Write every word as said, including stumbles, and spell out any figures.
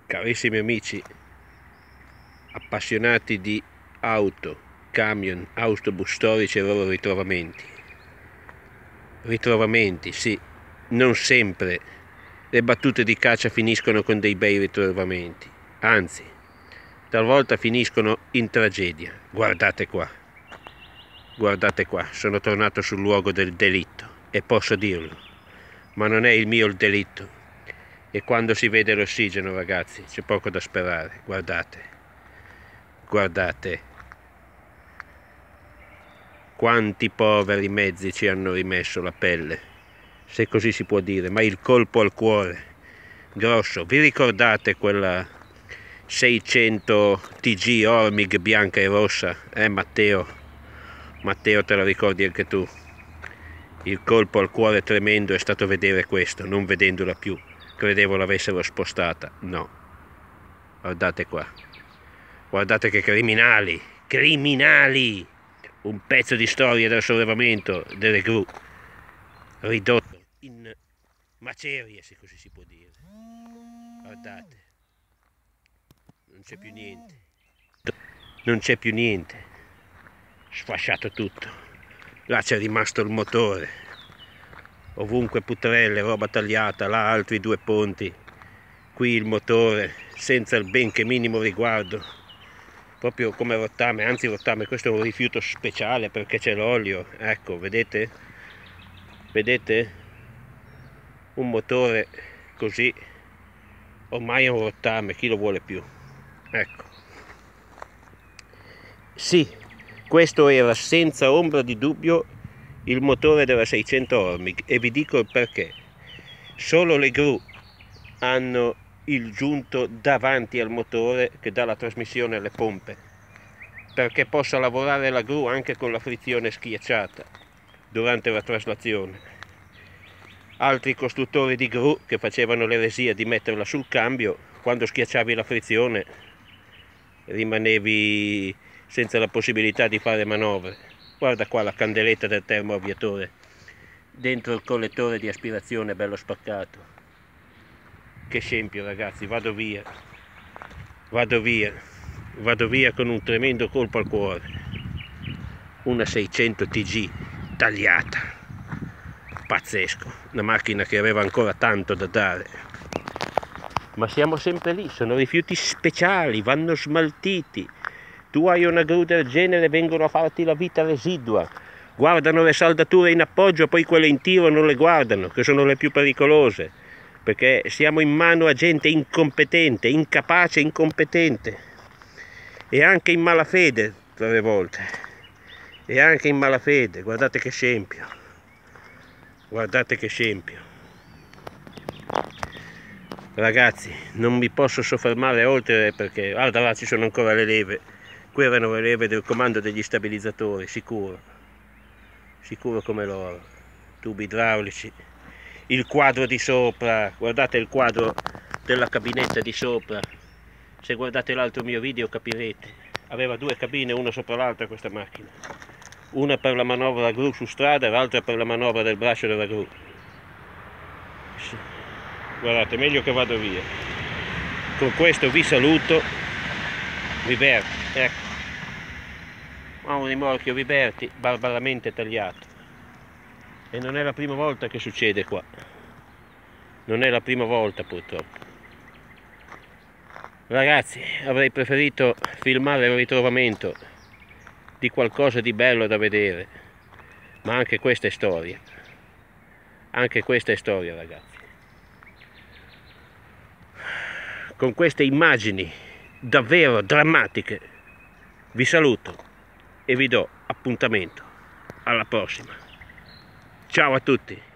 Carissimi amici, appassionati di auto, camion, autobus storici e loro ritrovamenti. Ritrovamenti, sì, non sempre le battute di caccia finiscono con dei bei ritrovamenti, anzi, talvolta finiscono in tragedia. Guardate qua, guardate qua, sono tornato sul luogo del delitto e posso dirlo, ma non è il mio il delitto. E quando si vede l'ossigeno, ragazzi, c'è poco da sperare. Guardate, guardate quanti poveri mezzi ci hanno rimesso la pelle, se così si può dire, ma il colpo al cuore grosso. Vi ricordate quella seicento T G Ormig bianca e rossa? Eh Matteo, Matteo, te la ricordi anche tu? Il colpo al cuore tremendo è stato vedere questo, non vedendola più. Credevo l'avessero spostata, no. Guardate qua, guardate che criminali, criminali! Un pezzo di storia del sollevamento delle gru, ridotto in macerie, se così si può dire. Guardate, non c'è più niente, non c'è più niente, sfasciato tutto. Là c'è rimasto il motore. Ovunque putrelle, roba tagliata, là altri due ponti, qui il motore senza il benché minimo riguardo, proprio come rottame, anzi rottame, questo è un rifiuto speciale perché c'è l'olio, ecco, vedete? Vedete? Un motore così, ormai è un rottame, chi lo vuole più? Ecco. Sì, questo era senza ombra di dubbio il motore della seicento Ormig e vi dico il perché. Solo le gru hanno il giunto davanti al motore che dà la trasmissione alle pompe, perché possa lavorare la gru anche con la frizione schiacciata durante la traslazione. Altri costruttori di gru che facevano l'eresia di metterla sul cambio, quando schiacciavi la frizione rimanevi senza la possibilità di fare manovre. Guarda qua la candeletta del termoavviatore dentro il collettore di aspirazione bello spaccato. Che scempio, ragazzi, vado via, vado via, vado via con un tremendo colpo al cuore. Una seicento T G tagliata, pazzesco, una macchina che aveva ancora tanto da dare. Ma siamo sempre lì, sono rifiuti speciali, vanno smaltiti. Tu hai una gru del genere, vengono a farti la vita residua, guardano le saldature in appoggio, poi quelle in tiro non le guardano, che sono le più pericolose, perché siamo in mano a gente incompetente, incapace, incompetente, e anche in malafede tra le volte, e anche in malafede. Guardate che scempio, guardate che scempio. Ragazzi, non mi posso soffermare oltre perché, guarda là, ci sono ancora le leve. Qui erano le leve del comando degli stabilizzatori, sicuro, sicuro come loro, tubi idraulici, il quadro di sopra, guardate il quadro della cabinetta di sopra, se guardate l'altro mio video capirete, aveva due cabine una sopra l'altra questa macchina, una per la manovra gru su strada e l'altra per la manovra del braccio della gru. Guardate, meglio che vado via. Con questo vi saluto, Viberti, ecco. Ha un rimorchio Viberti barbaramente tagliato e non è la prima volta che succede qua, non è la prima volta purtroppo. Ragazzi, avrei preferito filmare il ritrovamento di qualcosa di bello da vedere, ma anche questa è storia, anche questa è storia, ragazzi. Con queste immagini davvero drammatiche vi saluto e vi do appuntamento alla prossima. Ciao a tutti.